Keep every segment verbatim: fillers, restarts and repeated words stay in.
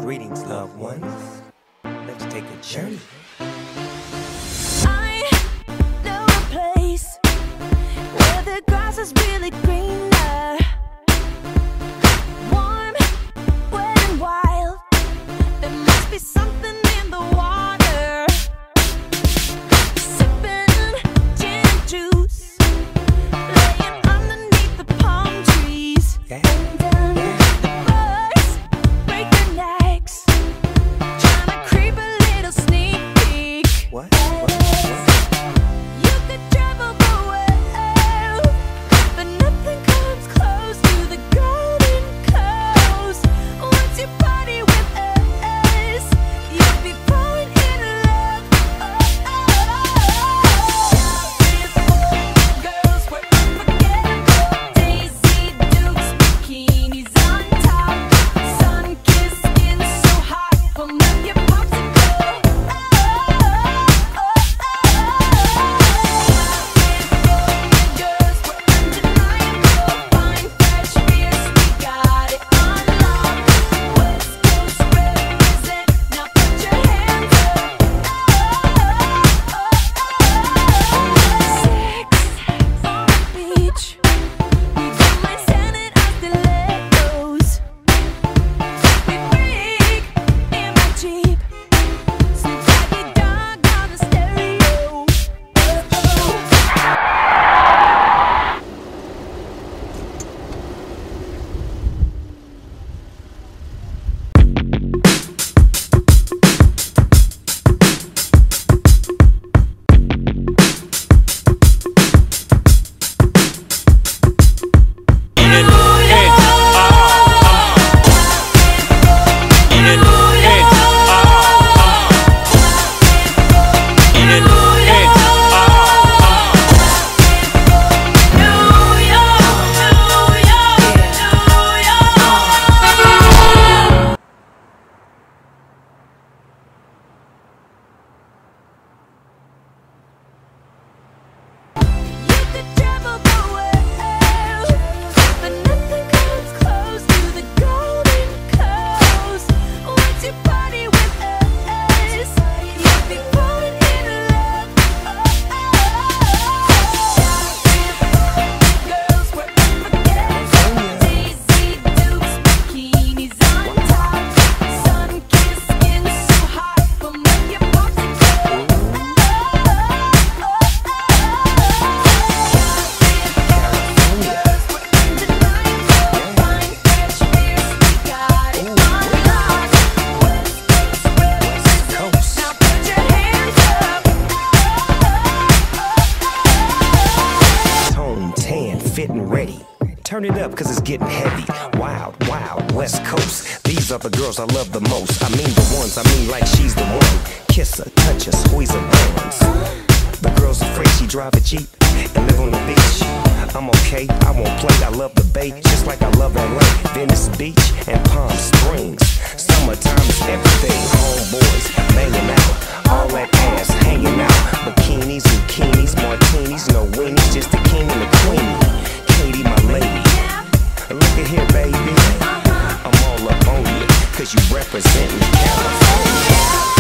Greetings, loved ones. Let's take a journey. I know a place where the grass is really greener, warm, wet and wild. There must be something in the water. Sipping gin and juice, laying underneath the palm trees. Yeah. And then the birds break their necks, trying to creep a little sneak peek. What? What? What? You could travel the world, but nothing comes close to the golden coast. Once you party with us, you'll be falling in love. Girls were unforgettable. Daisy Dukes, bikinis on top, sun-kissed skin so hot. Pull up your popsicle. Girls were undeniable. Fine, fresh beers, we got it on lock. West Coast represent. Now put your hands up. Sex on the beach. We don't mind standing as stilettos. We freak in my Jeep. Snoop Doggy Dogg on the stereo. You could travel the world, but nothing comes close to the golden coast. Once you party with us, you'll be falling in love. Girls were unforgettable. Daisy Dukes, bikinis on top, sun-kissed skin so hot. Pull up your popsicle. Tone tan, fit and ready. Turn it up, cause it's getting heavy. Wild, wild, West Coast. These are the girls I love the most. I mean the ones, I mean like she's the one. Kiss her, touch her, squeeze her buns. The girl's afraid she drive a Jeep and live on the beach. I'm okay, I won't play, I love the bay, just like I love L A, Venice Beach, and Palm Springs. Summertime is everything, homeboys banging out, all that ass hanging out. Bikinis, zucchinis, martinis, no weenies, just the king and the queenie. Katie, my lady, look at here, baby, I'm all up on you, cause you representin' California.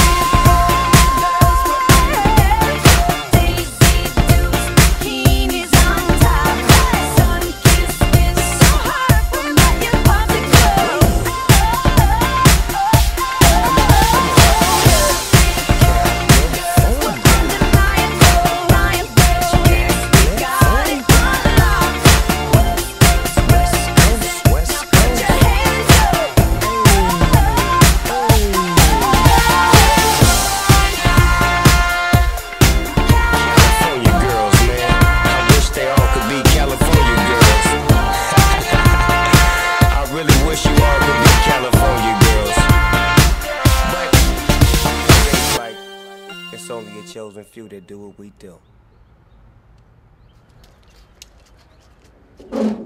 It's only a chosen few that do what we do.